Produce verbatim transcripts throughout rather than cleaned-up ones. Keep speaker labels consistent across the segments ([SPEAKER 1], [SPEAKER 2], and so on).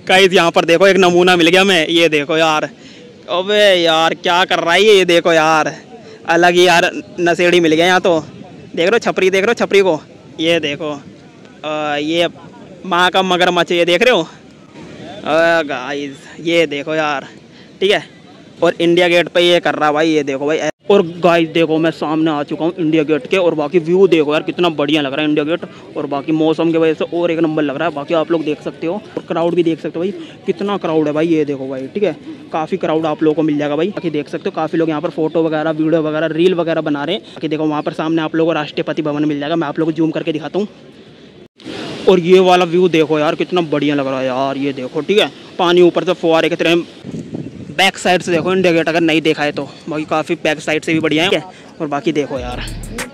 [SPEAKER 1] Guys यहाँ पर देखो एक नमूना मिल गया हमें, ये देखो यार। अबे यार क्या कर रहा है ये, देखो यार अलग ही यार नशेड़ी मिल गया यहाँ तो। देख रहे हो छपरी, देख रहे हो छपरी को, ये देखो आ, ये माँ का मगरमच्छ, ये देख रहे हो गाइस, ये देखो यार। ठीक है, और इंडिया गेट पे ये कर रहा भाई, ये देखो भाई। और गाइस देखो मैं सामने आ चुका हूँ इंडिया गेट के, और बाकी व्यू देखो यार कितना बढ़िया लग रहा है इंडिया गेट। और बाकी मौसम की वजह से और एक नंबर लग रहा है। बाकी आप लोग देख सकते हो, और क्राउड भी देख सकते हो भाई, कितना क्राउड है भाई, ये देखो भाई। ठीक है, काफ़ी क्राउड आप लोगों को मिल जाएगा भाई। बाकी देख सकते हो काफ़ी लोग यहाँ पर फोटो वगैरह, वीडियो वगैरह, रील वगैरह बना रहे हैं। बाकी देखो वहाँ पर सामने आप लोगों को राष्ट्रपति भवन मिल जाएगा, मैं आप लोगों को जूम करके दिखाता हूँ। और ये वाला व्यू देखो यार कितना बढ़िया लग रहा है यार, ये देखो। ठीक है, पानी ऊपर से फुहारे की तरह। बैक साइड से देखो इंडिया गेट, अगर नहीं देखा है तो। बाकी काफ़ी बैक साइड से भी बढ़िया है। और बाकी देखो यार,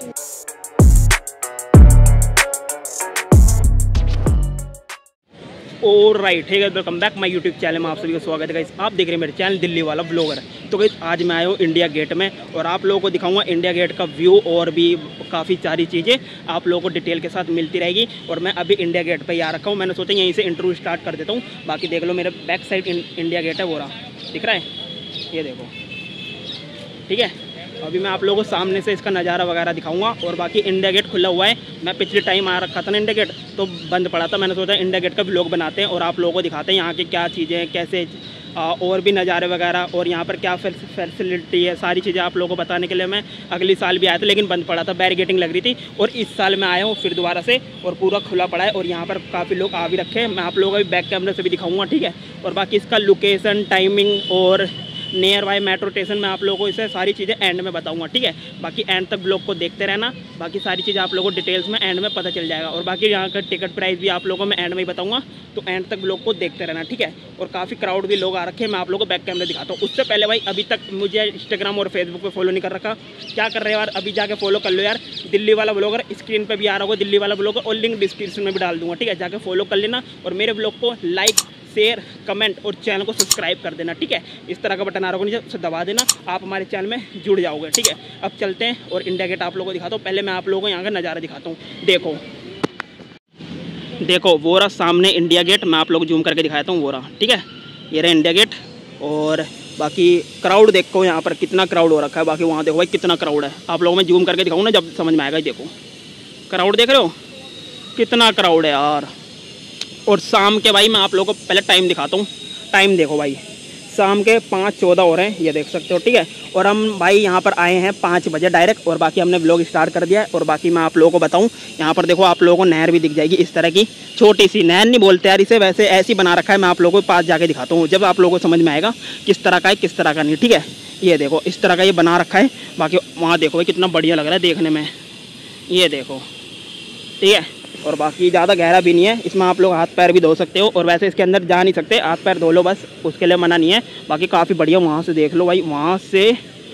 [SPEAKER 1] और राइट, ठीक है, welcome back my YouTube channel में आप सभी का स्वागत है गाइस। आप देख रहे हैं मेरे चैनल दिल्ली वाला ब्लॉगर। तो गाइस आज मैं आया हूँ इंडिया गेट में, और आप लोगों को दिखाऊंगा इंडिया गेट का व्यू, और भी काफ़ी सारी चीज़ें आप लोगों को डिटेल के साथ मिलती रहेगी। और मैं अभी इंडिया गेट पर ही आ रखा हूँ, मैंने सोचा यहीं से इंटरव्यू स्टार्ट कर देता हूँ। बाकी देख लो मेरे बैक साइड इंडिया गेट है, वो रहा, दिख रहा है, ये देखो। ठीक है, अभी मैं आप लोगों को सामने से इसका नज़ारा वगैरह दिखाऊंगा। और बाकी इंडिया गेट खुला हुआ है, मैं पिछले टाइम आ रखा था ना इंडिया गेट, तो बंद पड़ा था। मैंने सोचा इंडिया गेट का व्लॉग बनाते हैं और आप लोगों को दिखाते हैं यहाँ की क्या चीज़ें, कैसे आ, और भी नज़ारे वगैरह, और यहाँ पर क्या फैसिलिटी है, सारी चीज़ें आप लोगों को बताने के लिए मैं अगले साल भी आया था, लेकिन बंद पड़ा था, बैरिकेडिंग लग रही थी। और इस साल मैं आया हूँ फिर दोबारा से, और पूरा खुला पड़ा है। और यहाँ पर काफ़ी लोग आ भी रखे हैं, मैं आप लोगों को भी बैक कैमरे से भी दिखाऊँगा। ठीक है, और बाकी इसका लोकेशन, टाइमिंग और नियर बाई मेट्रो स्टेशन में आप लोगों को इसे सारी चीज़ें एंड में बताऊंगा। ठीक है, बाकी एंड तक ब्लॉग को देखते रहना, बाकी सारी चीज़ें आप लोगों को डिटेल्स में एंड में पता चल जाएगा। और बाकी यहाँ का टिकट प्राइस भी आप लोगों को मैं एंड में ही बताऊंगा, तो एंड तक ब्लॉग को देखते रहना। ठीक है, और काफ़ी क्राउड भी लोग आ रखे हैं, मैं आप लोगों को बैक कैमरे दिखाता हूँ। उससे पहले भाई अभी तक मुझे इंस्टाग्राम और फेसबुक पर फॉलो नहीं कर रखा, क्या कर रहे हो यार, अभी जाके फॉलो कर लो यार। दिल्ली वाला ब्लॉगर स्क्रीन पर भी आ रहा होगा, दिल्ली वाला ब्लॉगर, और लिंक डिस्क्रिप्शन में भी डाल दूँगा। ठीक है, जाके फॉलो कर लेना, और मेरे ब्लॉग को लाइक, शेयर, कमेंट और चैनल को सब्सक्राइब कर देना। ठीक है, इस तरह का बटन आ रहा होगा नीचे, उसे दबा देना, आप हमारे चैनल में जुड़ जाओगे। ठीक है, अब चलते हैं और इंडिया गेट आप लोगों को दिखाता हूँ। पहले मैं आप लोगों को यहाँ का नज़ारा दिखाता हूँ। देखो देखो वो रहा सामने इंडिया गेट, मैं आप लोगों को जूम करके दिखाता हूँ, वो रहा। ठीक है, ये रहा इंडिया गेट। और बाकी क्राउड देखो यहाँ पर कितना क्राउड हो रखा है। बाकी वहाँ देखो भाई कितना क्राउड है, आप लोगों में जूम करके दिखाऊँ ना, जब समझ में आएगा। देखो क्राउड देख रहे हो कितना क्राउड है यार। और शाम के भाई मैं आप लोगों को पहले टाइम दिखाता हूँ, टाइम देखो भाई, शाम के पाँच चौदह हो रहे हैं, ये देख सकते हो। ठीक है, और हम भाई यहाँ पर आए हैं पाँच बजे डायरेक्ट, और बाकी हमने व्लॉग स्टार्ट कर दिया है। और बाकी मैं आप लोगों को बताऊँ, यहाँ पर देखो आप लोगों को नहर भी दिख जाएगी, इस तरह की छोटी सी नहर, नहीं बोलते यार इसे, वैसे ऐसी बना रखा है। मैं आप लोगों को पास जाके दिखाता हूँ, जब आप लोगों को समझ में आएगा किस तरह का है किस तरह का नहीं। ठीक है, ये देखो इस तरह का ये बना रखा है। बाकी वहाँ देखो भाई कितना बढ़िया लग रहा है देखने में, ये देखो। ठीक है, और बाकी ज़्यादा गहरा भी नहीं है, इसमें आप लोग हाथ पैर भी धो सकते हो। और वैसे इसके अंदर जा नहीं सकते, हाथ पैर धो लो बस, उसके लिए मना नहीं है। बाकी काफ़ी बढ़िया, वहाँ से देख लो भाई, वहाँ से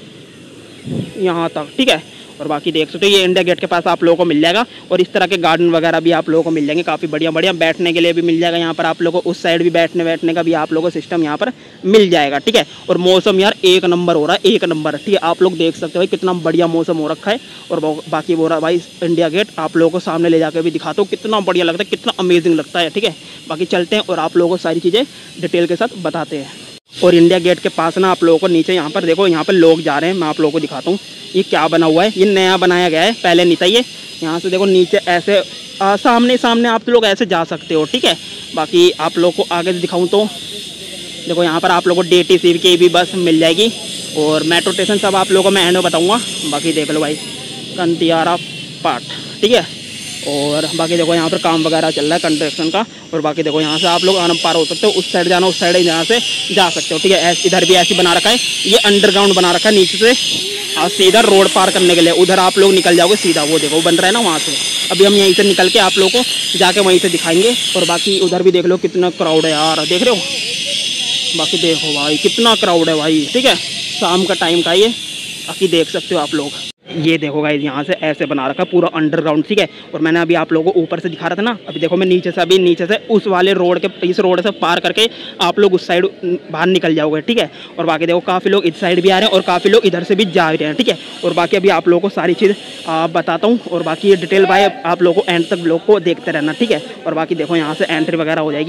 [SPEAKER 1] यहाँ तक। ठीक है, और बाकी देख सकते हो ये इंडिया गेट के पास आप लोगों को मिल जाएगा। और इस तरह के गार्डन वगैरह भी आप लोगों को मिल जाएंगे, काफ़ी बढ़िया बढ़िया, बैठने के लिए भी मिल जाएगा यहाँ पर आप लोगों को। उस साइड भी बैठने बैठने का भी आप लोगों को सिस्टम यहाँ पर मिल जाएगा। ठीक है, और मौसम यार एक नंबर हो रहा है, एक नंबर। ठीक है, आप लोग देख सकते हो भाई कितना बढ़िया मौसम हो रखा है। और बाकी वो रहा भाई इंडिया गेट, आप लोगों को सामने ले जाकर भी दिखाता हूँ, कितना बढ़िया लगता है, कितना अमेजिंग लगता है। ठीक है, बाकी चलते हैं और आप लोगों को सारी चीज़ें डिटेल के साथ बताते हैं। और इंडिया गेट के पास ना आप लोगों को नीचे यहाँ पर देखो, यहाँ पर लोग जा रहे हैं, मैं आप लोगों को दिखाता हूँ ये क्या बना हुआ है। ये नया बनाया गया है, पहले नहीं था ये। यहाँ से देखो नीचे ऐसे आ, सामने सामने आप लोग ऐसे जा सकते हो। ठीक है, बाकी आप लोग को आगे से दिखाऊँ तो देखो यहाँ पर आप लोगों को डी टी सी की भी बस मिल जाएगी, और मेट्रो स्टेशन सब आप लोगों को मैं एंड में बताऊँगा। बाकी देख लो भाई कंतियारा पाठ। ठीक है, और बाकी देखो यहाँ पर काम वगैरह चल रहा है कंस्ट्रक्शन का। और बाकी देखो यहाँ से आप लोग आराम पार हो सकते हो, उस साइड जाना उस साइड यहाँ से जा सकते हो। ठीक है, इधर भी ऐसी बना रखा है, ये अंडरग्राउंड बना रखा है नीचे से, और सीधा रोड पार करने के लिए उधर आप लोग निकल जाओगे सीधा, वो देखो वो बन रहा है ना वहाँ से। अभी हम यहीं से निकल के आप लोगों को जाके वहीं से दिखाएंगे। और बाकी उधर भी देख लो कितना क्राउड है यार, देख रहे हो। बाकी देखो भाई कितना क्राउड है भाई। ठीक है, शाम का टाइम का ये, बाकी देख सकते हो आप लोग। ये देखो गाइस यहाँ से ऐसे बना रखा पूरा अंडरग्राउंड। ठीक है, और मैंने अभी आप लोगों को ऊपर से दिखा रहा था ना, अभी देखो मैं नीचे से, अभी नीचे से उस वाले रोड के, इस रोड से पार करके आप लोग उस साइड बाहर निकल जाओगे। ठीक है, और बाकी देखो काफ़ी लोग इस साइड भी आ रहे हैं और काफ़ी लोग इधर से भी जा रहे हैं। ठीक है, और बाकी अभी आप लोगों को सारी चीज़ बताता हूँ, और बाकी ये डिटेल भाई आप लोगों को एंड तक ब्लॉग को देखते रहना। ठीक है, और बाकी देखो यहाँ से एंट्री वगैरह हो जाएगी।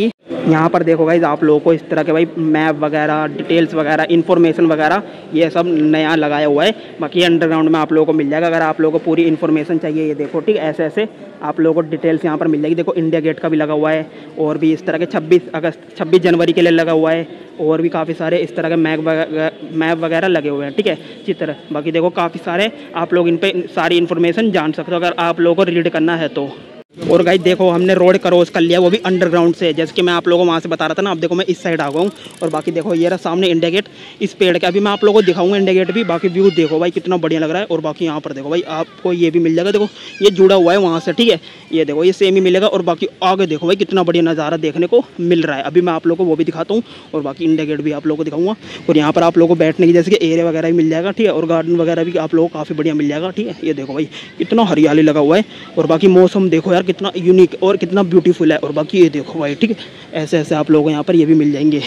[SPEAKER 1] यहाँ पर देखो गाइस आप लोगों को इस तरह के भाई मैप वगैरह, डिटेल्स वगैरह, इन्फॉर्मेशन वगैरह ये सब नया लगाया हुआ है। बाकी अंडरग्राउंड में आप लोगों को मिल जाएगा अगर आप लोगों को पूरी इन्फॉर्मेशन चाहिए। ये देखो ठीक है, ऐसे ऐसे आप लोगों को डिटेल्स यहाँ पर मिल जाएगी। देखो इंडिया गेट का भी लगा हुआ है और भी इस तरह के छब्बीस अगस्त छब्बीस जनवरी के लिए लगा हुआ है और भी काफ़ी सारे इस तरह के मैप वगैरह मैप वगैरह लगे हुए हैं। ठीक है, चित्र। बाकी देखो काफ़ी सारे आप लोग इन पर सारी इन्फॉर्मेशन जान सकते हो अगर आप लोगों को रीड करना है तो। और गाइस देखो हमने रोड क्रॉस कर लिया, वो भी अंडरग्राउंड से, जैसे कि मैं आप लोगों को वहाँ से बता रहा था ना। अब देखो मैं इस साइड आ गया हूँ और बाकी देखो ये रहा सामने इंडिया गेट इस पेड़ के। अभी मैं आप लोगों को दिखाऊंगा इंडिया गेट भी। बाकी व्यू देखो भाई कितना बढ़िया लग रहा है। और बाकी यहाँ पर देखो भाई आपको ये भी मिल जाएगा, देखो ये जुड़ा हुआ है वहाँ से। ठीक है, ये देखो ये सेम ही मिलेगा। और बाकी आगे देखो भाई कितना बढ़िया नज़ारा देखने को मिल रहा है। अभी मैं आप लोगों को वो भी दिखाता हूँ और बाकी इंडिया गेट भी आप लोगों को दिखाऊंगा। और यहाँ पर आप लोगों को बैठने की जैसे कि एरिया वगैरह भी मिल जाएगा। ठीक है, और गार्डन वगैरह भी आप लोगों को काफ़ी बढ़िया मिल जाएगा। ठीक है, ये देखो भाई कितना हरियाली लगा हुआ है। और बाकी मौसम देखो यार कितना यूनिक और कितना ब्यूटीफुल है। और बाकी ये देखो भाई ठीक है, ऐसे ऐसे आप लोगों को यहाँ पर ये भी मिल जाएंगे।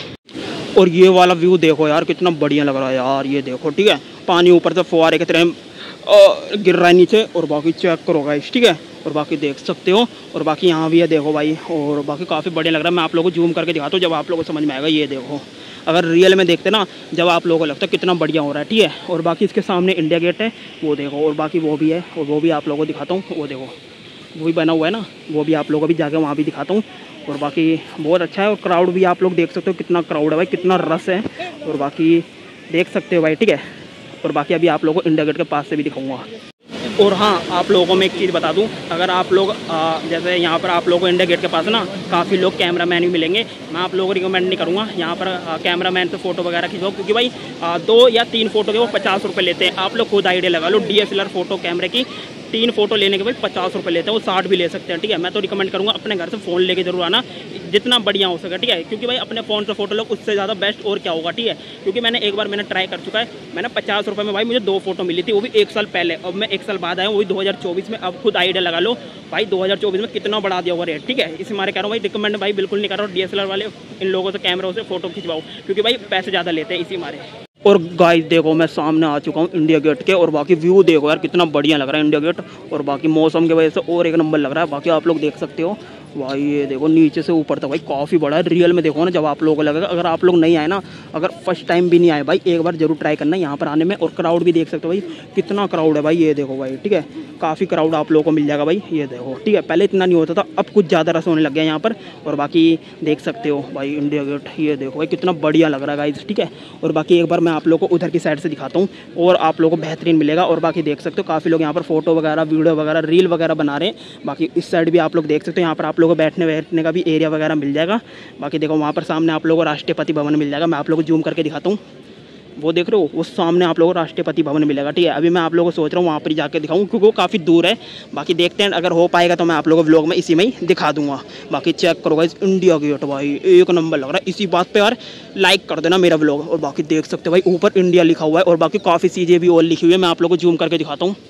[SPEAKER 1] और ये वाला व्यू देखो यार कितना बढ़िया लग रहा है यार। ये देखो ठीक है, पानी ऊपर से फुहारे की तरह गिर रहा है नीचे। और बाकी चेक करो गाइस, ठीक है, और बाकी देख सकते हो। और बाकी यहाँ भी है देखो भाई, और बाकी काफ़ी बढ़िया लग रहा है। मैं आप लोगों को जूम करके दिखाता हूँ जब आप लोगों को समझ में आएगा। ये देखो अगर रियल में देखते ना, जब आप लोगों को लगता है कितना बढ़िया हो रहा है। ठीक है, और बाकी इसके सामने इंडिया गेट है वो देखो, और बाकी वो भी है और वो भी आप लोगों को दिखाता हूँ। वो देखो वो भी बना हुआ है ना, वो भी आप लोगों को भी जाकर वहाँ भी दिखाता हूँ। और बाकी बहुत अच्छा है। और क्राउड भी आप लोग देख सकते हो कितना क्राउड है भाई, कितना रस है। और बाकी देख सकते हो भाई, ठीक है। और बाकी अभी आप लोगों को इंडिया गेट के पास से भी दिखाऊंगा। और हाँ, आप लोगों को मैं एक चीज़ बता दूं, अगर आप लोग आ, जैसे यहाँ पर आप लोगों को इंडिया गेट के पास ना काफ़ी लोग कैमरा मैन भी मिलेंगे। मैं आप लोगों को रिकमेंड नहीं करूँगा यहाँ पर कैमरा मैन से फ़ोटो वगैरह खिंचवाओ, क्योंकि भाई आ, दो या तीन फ़ोटो के वो पचास रुपये लेते हैं। आप लोग खुद आइडिया लगा लो, D S L R photo कैमरे की तीन फोटो लेने के भाई पचास रुपये लेते हैं, वो साठ भी ले सकते हैं। ठीक है, मैं तो रिकमेंड करूँगा अपने घर से फ़ोन लेके जरूर आना, जितना बढ़िया हो सके। ठीक है, क्योंकि भाई अपने फ़ोन से फोटो लोग उससे ज़्यादा बेस्ट और क्या होगा। ठीक है, क्योंकि मैंने एक बार मैंने ट्राई कर चुका है, मैंने पचास रुपये में भाई मुझे दो फोटो मिली थी, वो भी एक साल पहले। अब मैं एक साल बाद आया हूँ, वही दो हज़ार चौबीस में। अब खुद आइडिया लगा लो भाई दो हज़ार चौबीस में कितना बढ़ा दिया होगा रेट। ठीक है, इसी मारे कह रहा हूँ भाई, रिकमेंड भाई बिल्कुल नहीं कर रहा हूँ डी एस एल आर वाले इन लोगों से कैमरों से फोटो खिंचवाओ, क्योंकि भाई पैसे ज़्यादा लेते हैं इसी मारे। और गाइस देखो मैं सामने आ चुका हूँ इंडिया गेट के, और बाकी व्यू देखो यार कितना बढ़िया लग रहा है इंडिया गेट। और बाकी मौसम की वजह से और एक नंबर लग रहा है। बाकी आप लोग देख सकते हो भाई, ये देखो नीचे से ऊपर तक भाई काफ़ी बड़ा है। रियल में देखो ना, जब आप लोगों को लगेगा, अगर आप लोग नहीं आए ना, अगर फर्स्ट टाइम भी नहीं आए भाई, एक बार जरूर ट्राई करना यहाँ पर आने में। और क्राउड भी देख सकते हो भाई कितना क्राउड है भाई, ये देखो भाई, ठीक है, काफ़ी क्राउड आप लोगों को मिल जाएगा भाई। ये देखो ठीक है, पहले इतना नहीं होता था, अब कुछ ज़्यादा रस होने लग गया यहाँ पर। और बाकी देख सकते हो भाई इंडिया गेट, ये देखो भाई कितना बढ़िया लग रहा है गाइस। ठीक है, और बाकी एक बार मैं आप लोगों को उधर की साइड से दिखाता हूँ और आप लोगों को बेहतरीन मिलेगा। और बाकी देख सकते हो काफ़ी लोग यहाँ पर फोटो वगैरह, वीडियो वगैरह, रील वगैरह बना रहे हैं। बाकी इस साइड भी आप लोग देख सकते हो, यहाँ पर आप लोगों को बैठने बैठने का भी एरिया वगैरह मिल जाएगा। बाकी देखो वहाँ पर सामने आप लोगों को राष्ट्रपति भवन मिल जाएगा। मैं आप लोगों को जूम करके दिखाता हूँ, वो देख रहे हो, वो सामने आप लोगों को राष्ट्रपति भवन मिलेगा। ठीक है, अभी मैं आप लोगों को सोच रहा हूँ वहाँ पर जाकर दिखाऊँ, क्योंकि वो काफ़ी दूर है। बाकी देखते हैं, अगर हो पाएगा तो मैं आप लोगों को व्लॉग में इसी में ही दिखा दूंगा। बाकी चेक करो गाइस इंडिया गेट भाई एक नंबर लग रहा है। इसी बात पे यार लाइक कर देना मेरा व्लॉग। और बाकी देख सकते हो भाई ऊपर इंडिया लिखा हुआ है, और बाकी काफ़ी चीज़ें भी और लिखी हुई है। मैं आप लोगों को जूम करके दिखाता हूँ,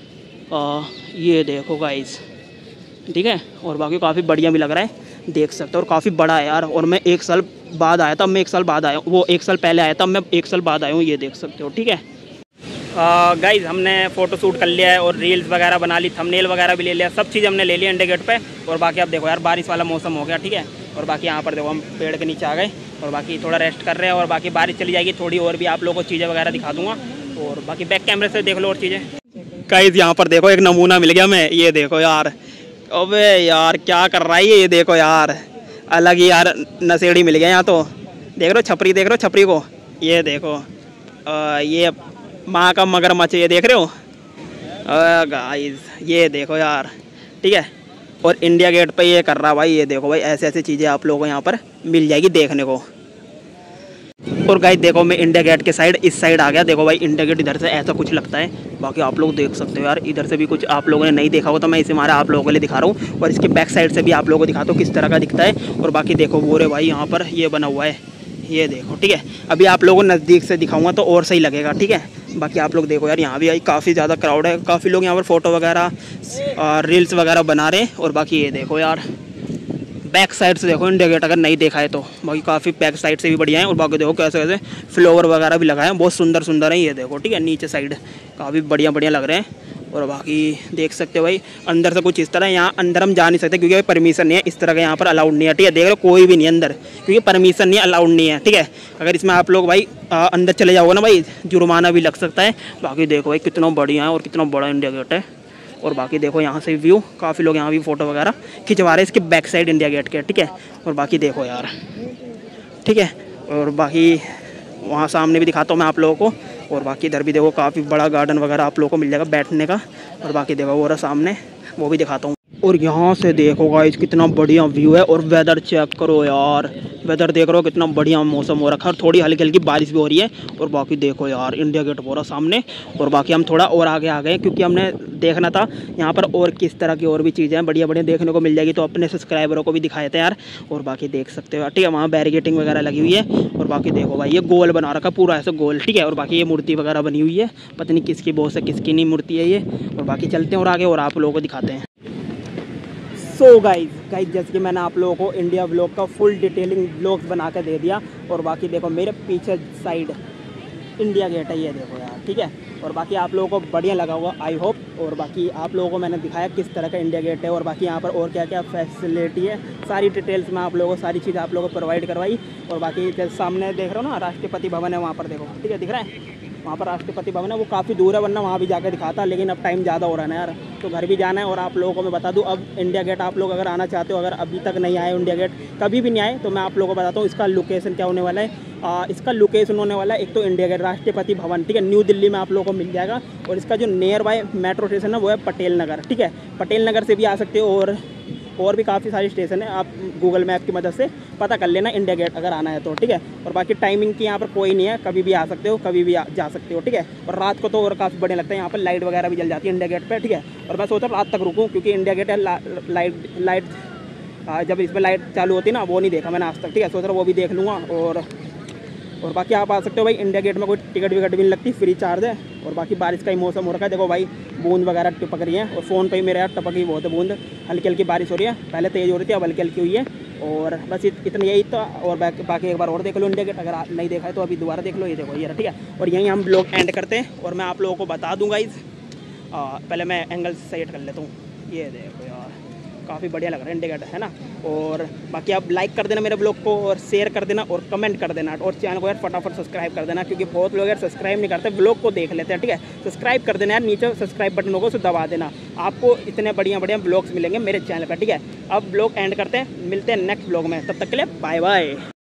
[SPEAKER 1] ये देखो गाइस, ठीक है। और बाकी काफ़ी बढ़िया भी लग रहा है, देख सकते हो, और काफ़ी बड़ा है यार। और मैं एक साल बाद आया था, मैं एक साल बाद आया हूँ, वो एक साल पहले आया था, मैं एक साल बाद आया हूँ, ये देख सकते हो। ठीक है गाइज, हमने फ़ोटो शूट कर लिया है और रील्स वगैरह बना ली, थंबनेल वगैरह भी ले लिया, सब चीज़ हमने ले लिया इंडिया गेट पे। और बाकी आप देखो यार बारिश वाला मौसम हो गया। ठीक है, और बाकी यहाँ पर देखो हम पेड़ के नीचे आ गए और बाकी थोड़ा रेस्ट कर रहे हैं। और बाकी बारिश चली जाएगी थोड़ी, और भी आप लोगों को चीज़ें वगैरह दिखा दूँगा। और बाकी बैक कैमरे से देख लो और चीज़ें। गाइज यहाँ पर देखो एक नमूना मिल गया मैं, ये देखो यार, अबे यार क्या कर रहा है ये, देखो यार अलग ही यार नशेड़ी मिल गया यहाँ तो। देख रहे हो छपरी, देख रहे हो छपरी को, ये देखो आ, ये माँ का मगरमच्छ, ये देख रहे हो गाइस, ये देखो यार। ठीक है, और इंडिया गेट पे ये कर रहा भाई, ये देखो भाई ऐसे ऐसे चीज़ें आप लोगों को यहाँ पर मिल जाएगी देखने को। और गाइस देखो मैं इंडिया गेट के साइड इस साइड आ गया। देखो भाई इंडिया गेट इधर से ऐसा कुछ लगता है। बाकी आप लोग देख सकते हो यार, इधर से भी कुछ आप लोगों ने नहीं देखा हो तो मैं इसे मारा आप लोगों के लिए दिखा रहा हूँ। और इसके बैक साइड से भी आप लोगों को दिखाता हूँ किस तरह का दिखता है। और बाकी देखो वो रे भाई यहाँ पर ये बना हुआ है, ये देखो। ठीक है, अभी आप लोगों को नज़दीक से दिखाऊंगा तो और सही लगेगा। ठीक है, बाकी आप लोग देखो यार यहाँ भी आई काफ़ी ज़्यादा क्राउड है, काफ़ी लोग यहाँ पर फोटो वगैरह रील्स वगैरह बना रहे हैं। और बाकी ये देखो यार बैक साइड से देखो इंडिया गेट, अगर नहीं देखा है तो बाकी काफ़ी बैक साइड से भी बढ़िया है। और बाकी देखो कैसे कैसे फ्लावर वगैरह भी लगाए हैं, बहुत सुंदर सुंदर है, ये देखो। ठीक है, नीचे साइड काफ़ी बढ़िया बढ़िया लग रहे हैं। और बाकी देख सकते हो भाई अंदर से कुछ इस तरह। यहाँ अंदर हम जा नहीं सकते क्योंकि परमिशन नहीं है, इस तरह का यहाँ पर अलाउड नहीं है, ठीक है। देख लो कोई भी नहीं अंदर क्योंकि परमिशन नहीं है, अलाउड नहीं है, ठीक है। अगर इसमें आप लोग भाई आ, अंदर चले जाओगे ना भाई, जुर्माना भी लग सकता है। बाकी देखो भाई कितना बढ़िया है और कितना बड़ा इंडिया गेट है। और बाकी देखो यहाँ से व्यू, काफ़ी लोग यहाँ भी फ़ोटो वगैरह खिंचवा रहे हैं इसके बैक साइड इंडिया गेट के, ठीक है। और बाकी देखो यार, ठीक है। और बाकी वहाँ सामने भी दिखाता हूँ मैं आप लोगों को। और बाकी इधर भी देखो काफ़ी बड़ा गार्डन वगैरह आप लोगों को मिल जाएगा बैठने का। और बाकी देखो वो रहा सामने, वो भी दिखाता हूँ। और यहाँ से देखो गाइस कितना बढ़िया व्यू है। और वेदर चेक करो यार, वेदर देख रहे हो कितना बढ़िया मौसम हो रखा है और थोड़ी हल्की हल्की बारिश भी हो रही है। और बाकी देखो यार इंडिया गेट पूरा सामने। और बाकी हम थोड़ा और आगे आ गए क्योंकि हमने देखना था यहाँ पर और किस तरह की और भी चीज़ें हैं बढ़िया बढ़िया देखने को मिल जाएगी, तो अपने सब्सक्राइबरों को भी दिखाए थे यार। और बाकी देख सकते हो, ठीक है, वहाँ बैरिकेटिंग वगैरह लगी हुई है। और बाकी देखो भाई ये गोल बना रखा पूरा ऐसे गोल, ठीक है। और बाकी ये मूर्ति वगैरह बनी हुई है, पता नहीं किसकी बहुत से किसकी नहीं मूर्ति है ये। और बाकी चलते हैं और आगे और आप लोगों को दिखाते हैं। सो गाइज गाइज जैसे कि मैंने आप लोगों को इंडिया व्लॉग का फुल डिटेलिंग व्लॉग्स बना कर दे दिया। और बाकी देखो मेरे पीछे साइड इंडिया गेट है, ये देखो यार, ठीक है। और बाकी आप लोगों को बढ़िया लगा होगा आई होप। और बाकी आप लोगों को मैंने दिखाया किस तरह का इंडिया गेट है और बाकी यहाँ पर और क्या क्या फैसिलिटी है, सारी डिटेल्स में आप लोगों को सारी चीज़ आप लोगों को प्रोवाइड करवाई। और बाकी जैसे सामने देख रहे हो ना राष्ट्रपति भवन है, वहाँ पर देखो, ठीक है, दिख रहा है वहाँ पर राष्ट्रपति भवन है। वो काफ़ी दूर है वरना वहाँ भी जाकर दिखाता, लेकिन अब टाइम ज़्यादा हो रहा है ना यार, तो घर भी जाना है। और आप लोगों को मैं बता दूँ अब इंडिया गेट आप लोग अगर आना चाहते हो, अगर अभी तक नहीं आए इंडिया गेट, कभी भी नहीं आए, तो मैं आप लोगों को बताता हूँ इसका लोकेशन क्या होने वाला है। आ, इसका लोकेशन होने वाला है एक तो इंडिया गेट राष्ट्रपति भवन, ठीक है, न्यू दिल्ली में आप लोगों को मिल जाएगा। और इसका जो नियर बाय मेट्रो स्टेशन है वो है पटेल नगर, ठीक है। पटेल नगर से भी आ सकते हो और और भी काफ़ी सारी स्टेशन है, आप गूगल मैप की मदद से पता कर लेना इंडिया गेट अगर आना है तो, ठीक है। और बाकी टाइमिंग की यहाँ पर कोई नहीं है, कभी भी आ सकते हो, कभी भी आ, जा सकते हो, ठीक है। और रात को तो और काफ़ी बढ़िया लगता है, यहाँ पर लाइट वगैरह भी जल जाती है इंडिया गेट पे, ठीक है। और मैं सोचा रात तक रुकूँ क्योंकि इंडिया गेट है ला, लाइट लाइट जब इसमें लाइट चालू होती है ना, वो नहीं देखा मैंने आज तक, ठीक है। सोच रहा वो भी देख लूँगा। और और बाकी आप आ सकते हो भाई, इंडिया गेट में कोई टिकट विकट भी नहीं लगती, फ्री चार्ज है। और बाकी बारिश का ही मौसम हो रखा है, देखो भाई बूंद वगैरह टपक रही है। और फ़ोन पे ही मेरे यार टपक ही बहुत है बूंद, हल्की हल्की बारिश हो रही है, पहले तेज़ हो रही थी अब हल्की हल्की हुई है। और बस इतना यही था। और बाकी एक बार और देख लो इंडिया गेट, अगर नहीं देखा है तो अभी दोबारा देख लो, ये देखो ये, ठीक है। और यहीं हम लोग एंड करते हैं। और मैं आप लोगों को बता दूँगा इस पहले मैं एंगल सेट कर लेता हूँ, ये देखो यार काफ़ी बढ़िया लग रहा है इंडिया गेट, है ना। और बाकी आप लाइक कर देना मेरे ब्लॉग को और शेयर कर देना और कमेंट कर देना और चैनल को यार फटाफट सब्सक्राइब कर देना क्योंकि बहुत लोग यार सब्सक्राइब नहीं करते, ब्लॉग को देख लेते हैं, ठीक है। सब्सक्राइब कर देना यार, नीचे सब्सक्राइब बटन होगा उसे दबा देना, आपको इतने बढ़िया बढ़िया ब्लॉग्स मिलेंगे मेरे चैनल पर, ठीक है। अब ब्लॉग एंड करते हैं, मिलते हैं नेक्स्ट ब्लॉग में, तब तक के लिए बाय बाय।